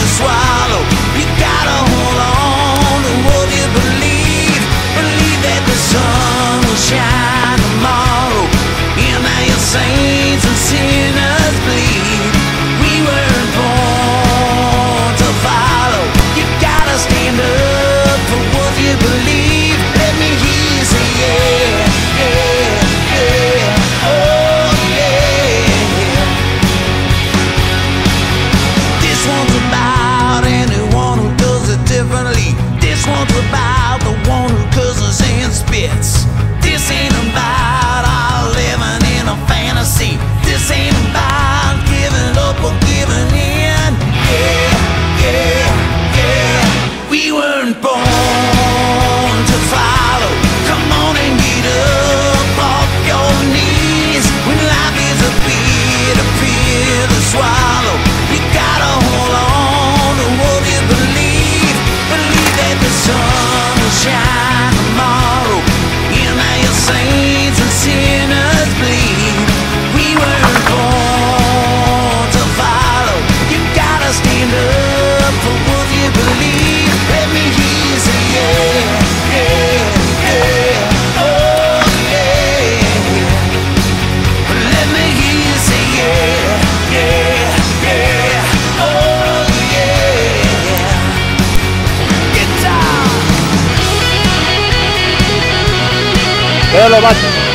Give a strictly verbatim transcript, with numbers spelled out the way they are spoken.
swallow. You gotta hold on to what you believe. Believe that the sun will shine tomorrow. And now your saints and sinners bleed. We weren't born to follow. You gotta stand up for what you believe. Let me hear you say yeah, yeah, yeah, oh yeah. This one's about anyone who does it differently. This one's about the one who curses and spits. This ain't about our living in a fantasy. This ain't about giving up or giving in. Yeah, yeah, yeah. We weren't born to follow. Come on and get up off your knees. When life is a bitter pill to swallow, you gotta hold on to what you believe. Believe that the sun will shine tomorrow. And now your saints and sinners bleed. We weren't born to follow. You gotta stand up for what you believe. Let me hear you say yeah, yeah, yeah, oh yeah. Let me hear you say yeah, yeah, yeah, oh yeah. Get down. Pero lo más